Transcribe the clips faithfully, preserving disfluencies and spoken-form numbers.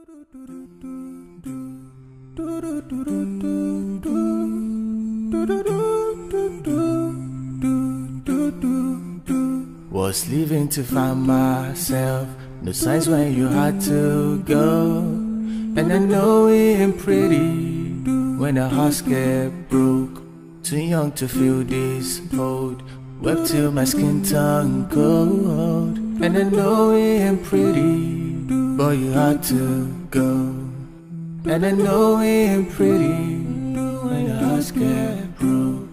Was leaving to find myself, no signs when you had to go. And I know it ain't pretty when the hearts get broke. Too young to feel this cold, wept till my skin turned cold. And I know it ain't pretty, but you had to go. And I know it ain't pretty when the hearts get broke.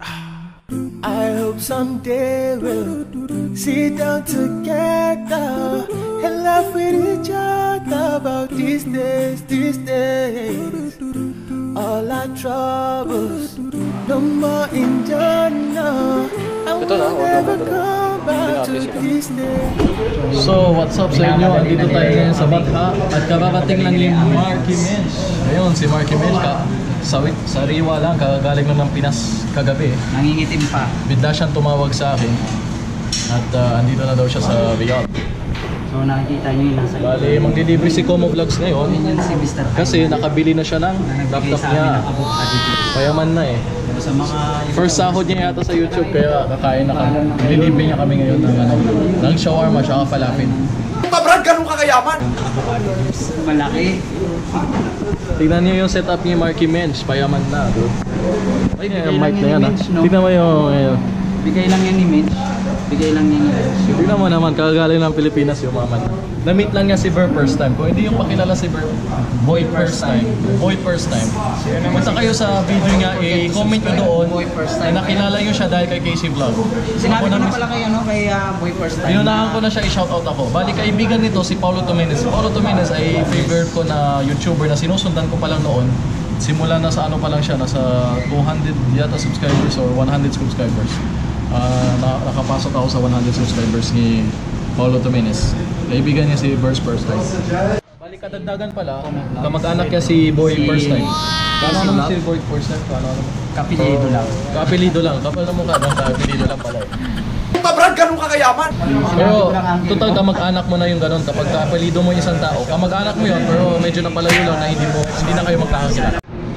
I hope someday we'll sit down together and laugh with each other about these days, these days. All our troubles, no more in journal. I will never come back to this day. So, what's up sa inyo? Andito tayo ngayon sa Batha at kabarating lang yung Marky Mensch. Ayun, si Marky Mensch ka. Sa, sa Riwa lang, kagaling lang ng Pinas kagabi. Nangingitim pa. Bigla siyang tumawag sa akin. At uh, andito na daw siya sa Riyadh. So nakikita niyo yung nasa iyo. Bali, mag-delivery si Como Vlogs ngayon. Yun si Mister Kasi nakabili na siya ng laptop niya. Payaman na eh. Sa mga First sahod niya yata sa YouTube, kaya kakain na kami. Nililibre niya kami ngayon ng, ano, ng shawarma at falafel. Brad, ganun kakayaman! Malaki. Tignan niyo yung setup ni Marky Mensch, payaman na, dude. Ay, yung mic na yan, ha? Mensch, no? Tignan mo yung... Uh, Bigay lang yan ni Mensch. Bigay lang yan ni Mensch. tignan mo naman, kagagaling ng Pilipinas yung maman. Na-meet lang niya si Ber first time. Kung hindi yung pakilala si Ber, boy first time. Boy first time. Punta kayo sa video niya, i-comment nyo doon na nakilala nyo siya dahil kay Kaisy Vlog. Sinabi ko na pala kay, ano, kay uh, boy first time. Pinunahan ko na siya, i-shoutout ako. Bali, kaibigan nito si Paulo Tomenes. Si Paulo Tomenes ay favorite ko na YouTuber na sinusundan ko pa lang noon. Simula na sa ano pa lang siya, nasa two hundred yata subscribers or one hundred subscribers. Uh, na, nakapasok ako sa one hundred subscribers ni Paulo Tomenes. Kaibigan niya si Burst First Time. Bali, kadagdagan pala, kamag-anak niya si Boy si... First Time. Paano naman si Boy First Time? Paano naman? Kapilido lang. Kapilido lang. Kapal na mukha ng kapilido lang pala. Brad, ganun kakayaman! Pero, total kamag-anak mo na yung ganun. Kapag kapilido mo yung isang tao, kamag-anak mo yun, pero medyo napalayo lang na hindi, mo, hindi na kayo magkakakilala.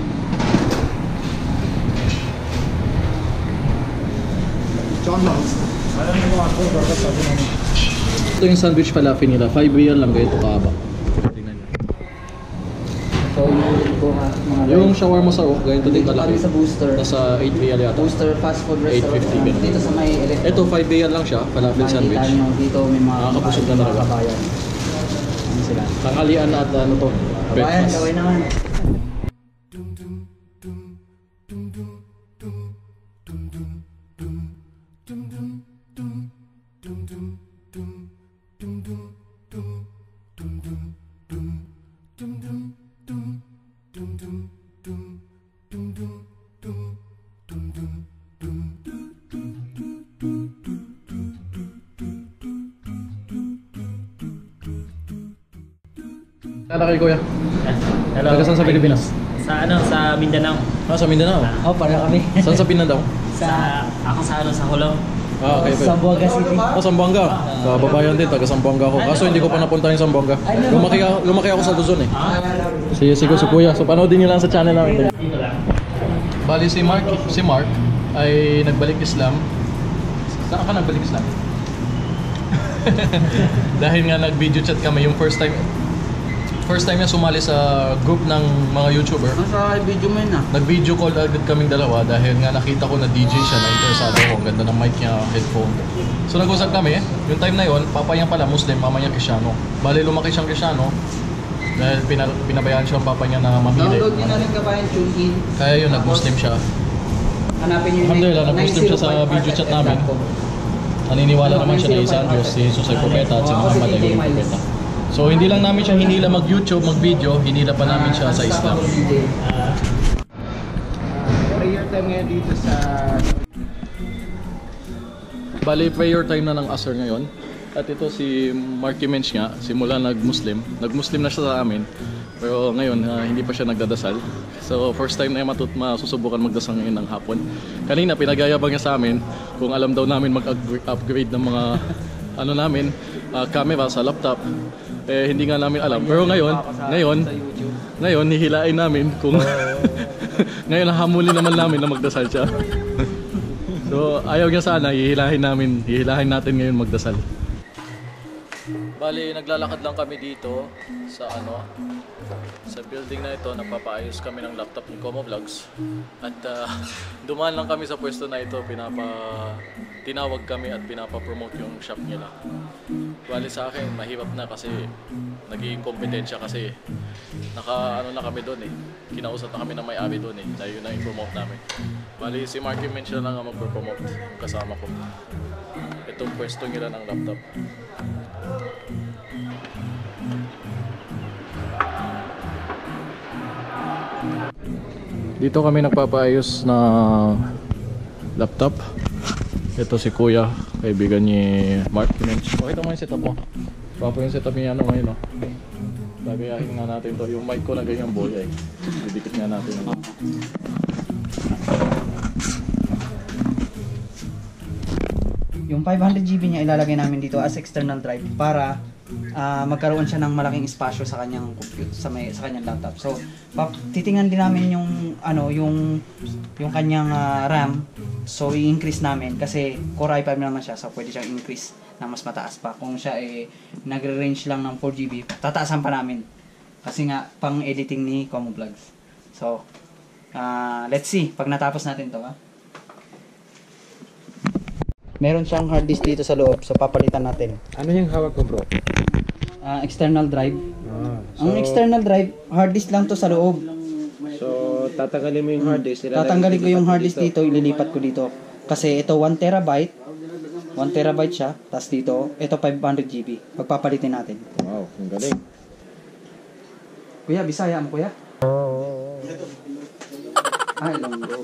Ito yung sandwich falafel nila, five real lang ganito kaaba. Tingnan niyo. So, mga Yung shawarma sa Rock, ganito din kalaki. sa booster. Nasa eight real yata. Booster fast food eight restaurant. fifty ganito. Dito sa may electric. Ito five real lang siya, falafel sandwich. Nakikita nyo, dito may mga Nakakapusog na talaga. kabayan. Ano sila? Tanghalian na at ano to, Kabayan, breakfast. gawin naman. Kala kay Kuya. Hello. Taga saan sa Pilipinas? Sa ano, sa Mindanao. Ah, sa Mindanao. Oh, para kami. Saan sa Mindanao? Sa ako sa ano, sa Hulong. Ah, okay. Sa Buanga City. Oh, Zamboanga. Kababayan din, taga Zamboanga ako. Kaso hindi ko pa napunta yung Zamboanga. Lumaki, lumaki ako sa Luzon eh. Si si si Kuya. So panoodin niyo lang sa channel namin. Dito lang. Bali si Mark, si Mark ay nagbalik Islam. Saan ka nagbalik Islam? Dahil nga nag-video chat kami yung first time First time niya sumali sa group ng mga YouTuber. Nasa video mo yun ah. Nag-video call agad kaming dalawa dahil nga nakita ko na D J siya, na interesado ako. Ang ganda ng mic niya, headphone. So nag-usap kami, yung time na yon, papa niya pala Muslim, mama niya Kristyano. Bali lumaki siyang Kristyano dahil pina pinabayaan siya ng papa niya na mamili. Download niyo na rin kabayan, tune in. Kaya yun, nag-Muslim siya. Hanapin niyo yung Alhamdulillah, nag-Muslim siya sa video chat namin. Naniniwala naman siya na isa Diyos, si Jesus ay propeta at si Muhammad ay huling propeta. So hindi lang namin siya hinila mag-YouTube, mag-video, hinila pa namin siya sa Islam. Prayer time ngayon dito sa... Bali, prayer time na ng Asr ngayon. At ito si Marky Mensch nga, simula nag-Muslim. Nag-Muslim na siya sa amin. Pero ngayon, uh, hindi pa siya nagdadasal. So first time na matut masusubukan magdasal ngayon ng hapon. Kanina, pinagayabang niya sa amin kung alam daw namin mag-upgrade ng mga ano namin, uh, camera sa laptop. Eh hindi nga namin alam. Pero ngayon, ngayon, ngayon hihilain namin kung ngayon hahamulin naman namin na magdasal siya. So ayaw niya sana, hihilahin namin, hihilahin natin ngayon magdasal. Bali, naglalakad lang kami dito sa ano, sa building na ito. Nagpapaayos kami ng laptop ni Como Vlogs. At uh, dumaan lang kami sa pwesto na ito, pinapa tinawag kami at pinapa-promote yung shop nila. Bali sa akin, mahirap na kasi nagiging kompetensya kasi naka ano na kami doon eh. Kinausap na kami ng may-ari doon eh. Na yun na i-promote namin. Bali si Marky Mench na lang ang mag-promote kasama ko. Itong pwesto nila ng laptop. Dito kami nagpapaayos na laptop. Ito si Kuya, kaibigan ni Mark Mench. Pakita mo yung setup mo. Papa yung setup niya ano ngayon, no? Lagayahin nga natin to. Yung mic ko na ganyang boya eh. Didikit nga natin. No? Yung five hundred G B niya ilalagay namin dito as external drive para uh, magkaroon siya ng malaking espasyo sa kanyang compute, sa may sa kanyang laptop. So, pap, titingnan din namin yung ano, yung yung kanyang uh, RAM. So, i-increase namin kasi Core i five naman siya, so pwede siyang increase na mas mataas pa. Kung siya eh nagre-range lang ng four G B, tataasan pa namin. Kasi nga pang editing ni Como Vlogs. So, uh, let's see pag natapos natin 'to, ha. Meron siyang hard disk dito sa loob, so papalitan natin. Ano yung hawak ko, bro? Uh, external drive. Ah, so, Ang external drive, hard disk lang to sa loob. so tatanggalin mo yung hard disk. ilalagay Tatanggalin ko yung dito hard disk dito, ililipat ko dito. Kasi ito one terabyte. one terabyte siya. Tapos dito, ito five hundred G B. Pagpapalitin natin. Wow, ang galing. Kuya, Bisaya mo kuya? Ay, Ilonggo.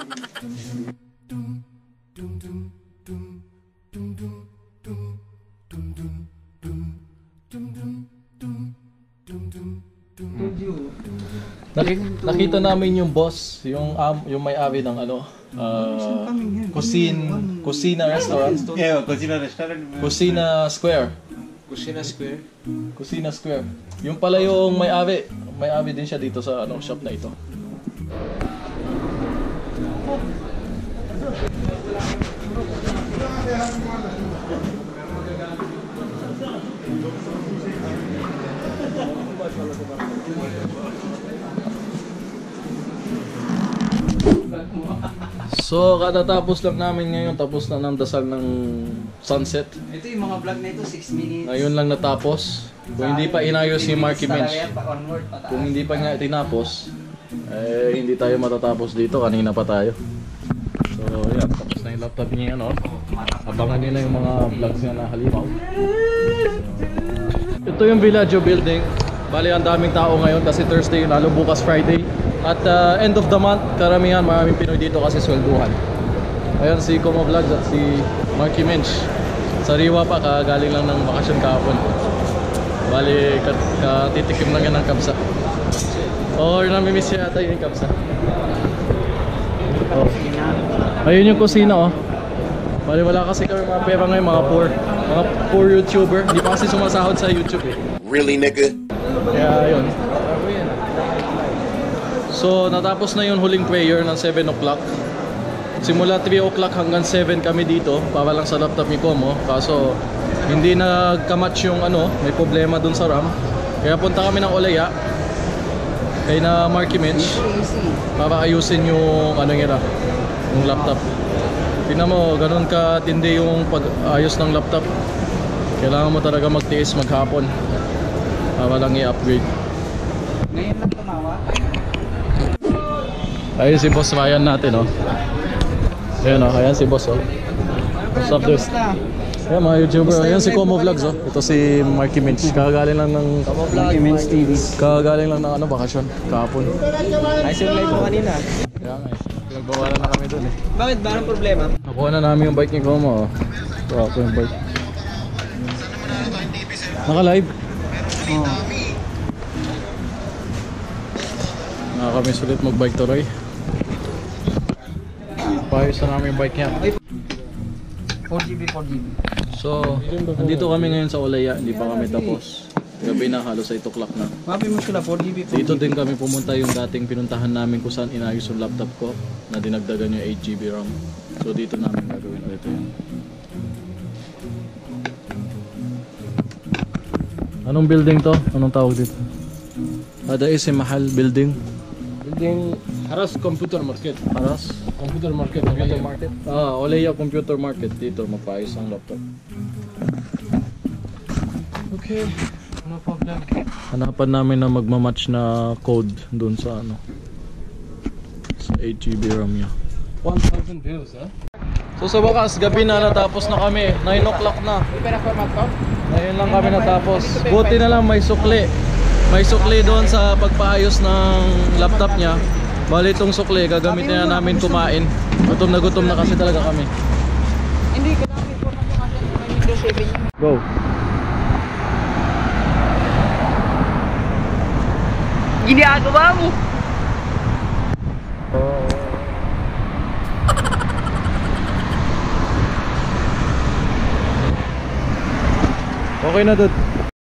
Nakik nakita namin yung boss, yung um, yung may-ari ng ano, uh, Cuisine, Cucina Restaurant. Yeah, Cucina Restaurant. Cucina Square. Kusina Square. Cucina Square. Yung pala yung may-ari, may-ari din siya dito sa ano shop na ito. So, katatapos lang namin ngayon, tapos na ng dasal ng sunset. Ito yung mga vlog na ito, six minutes. Ngayon lang natapos. Kung hindi pa inayos si Marky Mench, Onward, kung hindi pa nga tinapos, eh hindi tayo matatapos dito, kanina pa tayo. So, yan, tapos na yung laptop niya, ano. Abangan nila yung mga vlogs niya na halimaw. Ito yung Villaggio building. Bali, ang daming tao ngayon kasi Thursday, lalo bukas Friday. At uh, end of the month, karamihan maraming Pinoy dito kasi swelduhan. Ayan si Como Vlogs at si Marky Mench. Sariwa pa, kagaling lang ng bakasyon kahapon. Bali, titikim lang yan ng kabsa. Or namimiss siya ata yung kabsa. Oh. Ayun yung kusina, oh. Bali, wala kasi kami mga pera ngayon, mga poor. Mga poor YouTuber. Hindi pa kasi sumasahod sa YouTube eh. Really, nigga? Kaya yun. So natapos na yung huling prayer ng seven o'clock. Simula three o'clock hanggang seven kami dito para lang sa laptop ni Como. Kaso hindi nagka-match yung ano, may problema dun sa RAM. Kaya punta kami ng Olaya kay na Marky Mench para ayusin yung ano nila, yung laptop. Tingnan mo, ganun ka tindi yung pag-ayos ng laptop. Kailangan mo talaga magtiis maghapon para lang i-upgrade. Ngayon lang tumawa. Ayun si Boss Ryan natin, oh. Ayan, oh. Ayan si Boss, oh. What's up, dude? Ayan, mga YouTuber. Ayan si Como Vlogs, oh. Ito si Marky Mench. Kakagaling lang ng... Marky Mench T V. Kakagaling lang ng ano, bakasyon. Kahapon. Ay, yung live mo kanina. Kaya nga, eh. Nagbawalan na kami dun, eh. Bakit ba? Anong problema? Nakuha na namin yung bike ni Como, oh. Ito ako yung bike. Naka-live? Oh. Nakakamiss ulit mag-bike to, Roy. Paayos na namin yung bike niya. four G B, four G B. So, nandito kami ngayon sa Olaya, hindi pa kami tapos. Gabi na, halos eight o'clock na. Mapi mo sila, four G B. Dito din kami pumunta yung dating pinuntahan namin kung saan inayos yung laptop ko na dinagdagan yung eight G B RAM. So dito namin gagawin ulit yun. Anong building to? Anong tawag dito? Ada is mahal building. Building Haras Computer Market. Aras? Computer Market. Computer market? Ah, Oleya Computer Market. Dito magpaayos ang laptop. Okay. No problem. Hanapan namin na magmamatch na code dun sa ano, sa eight G B RAM niya. one thousand views, ha? So sa wakas, gabi na, natapos na kami. nine o'clock na. Ngayon lang kami natapos. Buti na lang may sukli. May sukli doon sa pagpaayos ng laptop niya. Bali itong sukli, gagamitin na namin kumain. Gutom na gutom na kasi talaga kami. Hindi, kailangan po na po kasi may Windows seven yun. Go! Ginagawa mo! Okay na dude.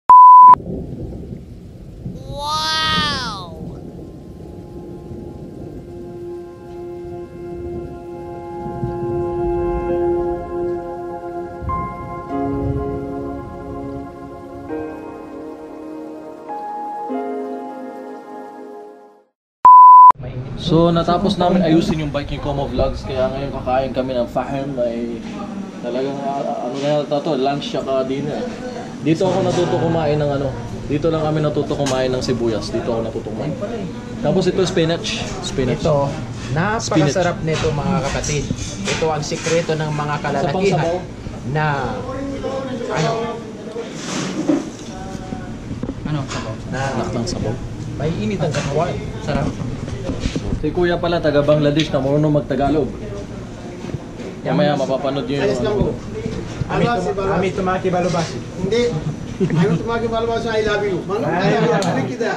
So natapos namin ayusin yung bike ni Como Vlogs, kaya ngayon kakain kami ng fahem ay talagang uh, ano na yata to, lunch saka dinner. Dito ako natuto kumain ng ano, dito lang kami natuto kumain ng sibuyas, dito ako natuto kumain. Tapos ito spinach, spinach. Ito, napakasarap nito mga kapatid. Ito ang sikreto ng mga Sa pangsabaw, kalalakihan na ano, Ano? Sabaw? na nakatang sabaw. may init ang katawan. Sarap. Si Kuya pala taga Bangladesh na marunong magtagalog. Mamaya mapapanood niyo yung ano. Ami, tum ami tumaki balubasi. Hindi. Ayaw tumagi balabasa, I love you. Manong Ay, kaya yeah. sabi kita.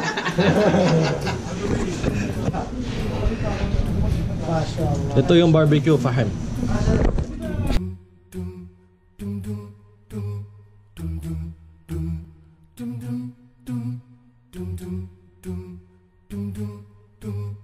Ito yung barbecue fahem. Dum dum dum dum dum dum dum dum